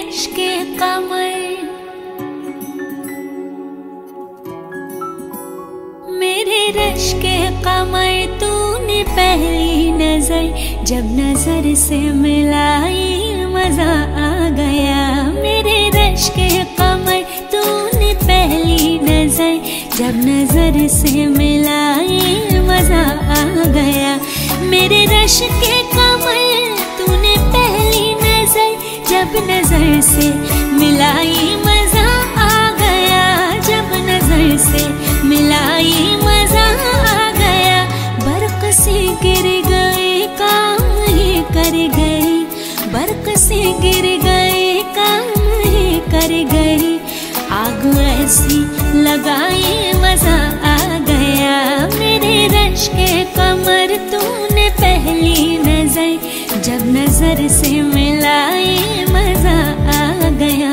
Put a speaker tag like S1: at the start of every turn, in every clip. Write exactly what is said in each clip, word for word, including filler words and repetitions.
S1: Rush के कमर, मेरे rush के कमर तूने पहली नजर जब नजर से मिलाई मजा आ गया। मेरे रश के कमर तूने पहली नजर जब नजर से मिलाई मजा आ गया। मेरे रश के कमर तूने पहली नजर जब नजर से मिलाई मजा आ गया। जब नजर से मिलाई मजा आ गया। बरक से गिर गए काम ही कर गई, बरक से गिर गए काम ही कर गई। आग ऐसी लगाई मजा आ गया। मेरे रश के कमर तूने पहली नजर जब नजर से मिलाई मजा आ गया।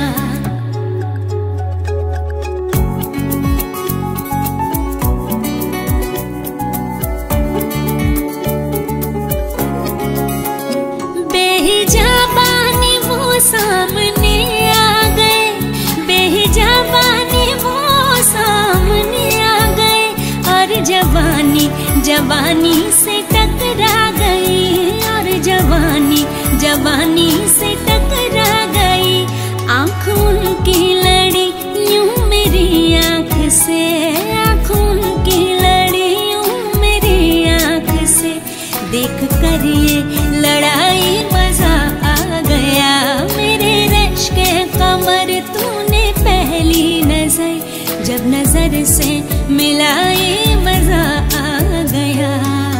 S1: बेहिजाबानी वो सामने आ गए, बेहिजाबानी वो सामने आ गए। और जवानी जवानी से टकरा गई, और जवानी जवानी से टकरा गई। आँख उनकी लड़ी यूं मेरी आँख से, आँख उनकी लड़ी यूं मेरी आँख से। देख कर ये लड़ाई मजा आ गया। मेरे रश के कमर तूने पहली नजर जब नजर से मिलाई मजा आ गया।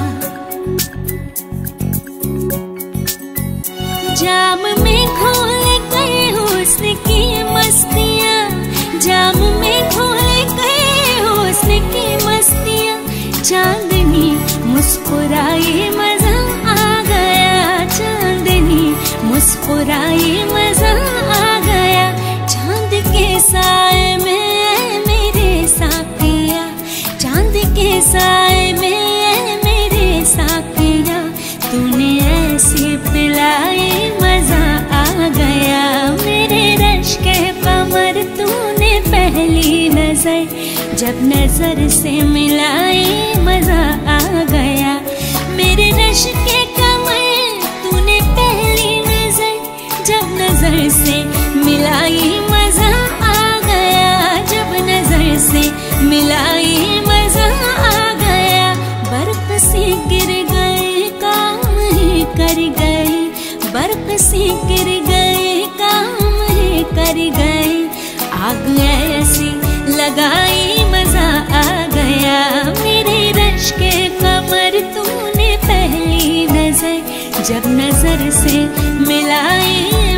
S1: जाम में खोल गए हुस्न की मस्तियाँ, जाम में खोल गए हुस्न की मस्तियाँ। चांदनी मुस्कुराई मजा आ गया, चांदनी मुस्कुराई मजा आ गया। चांद के साए में मेरे साथिया, चांद के साए में मेरे साथिया। तूने ऐसे पिलाई मजा आ गया। मेरे रश के कमर तूने पहली नजर जब नजर से मिलाई मजा आ गया। मेरे रश के कमर तूने पहली नजर जब नजर से मिलाई मजा आ गया। जब नजर से मिलाई मजा आ गया। बर्फ से गिर गए काम ही कर गई, बर्फ से गिर गए काम ही कर गई। आग ऐसी लगाई मजा आ गया। मेरे रश के कमर तूने पहली नजर जब नजर से मिलाई